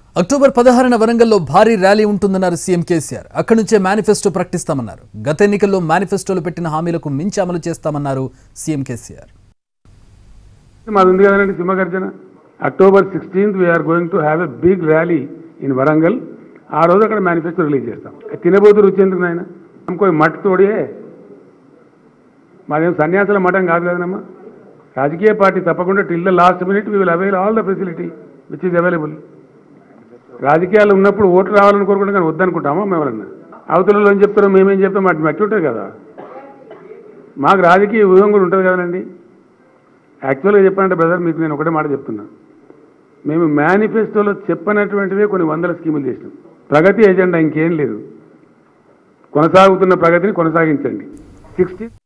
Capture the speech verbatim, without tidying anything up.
October పదహారున వరంగల్లో భారీ ర్యాలీ ఉంటుందన్నారు సీఎం కేసీఆర్. అక్కడి నుంచే మేనిఫెస్టో ప్రకటిస్తామన్నారు. గత ఎన్నికల్లో మేనిఫెస్టోలో పెట్టిన హామీలకు మించి అమలు చేస్తామన్నారు సీఎం కేసీఆర్. మాది కదండి Simhagarjana. October sixteenth we are going to have a big rally in Warangal. ఆ రోజు అక్కడ మేనిఫెస్టో రిలీజ్ చేస్తాం. తినబోతు రుచి ఎందుకు నాయన ఇంకో మట్ తోడే మాదేం సన్యాసుల మఠం కాదు కదనమ్మా. రాజకీయ పార్టీ తప్పకుండా till the last minute we will avail all the facility which is available. రాజకీయాలు ఉన్నప్పుడు ఓట్లు రావాలని కోరుకుంటాం కానీ వద్దనుకుంటామా మేమన్నా? అవతలలో ఏం చెప్తారో మేమేం చెప్తాం అటు మట్టి ఉంటుంది కదా. మాకు రాజకీయ వ్యూహం కూడా ఉంటుంది కదండి. యాక్చువల్గా చెప్పాలంటే బ్రదర్ మీకు నేను ఒకటే మాట చెప్తున్నా. మేము మేనిఫెస్టోలో చెప్పనటువంటివే కొన్ని వందల స్కీములు చేసినాం. ప్రగతి ఎజెండా ఇంకేం లేదు. కొనసాగుతున్న ప్రగతిని కొనసాగించండి. సిక్స్టీ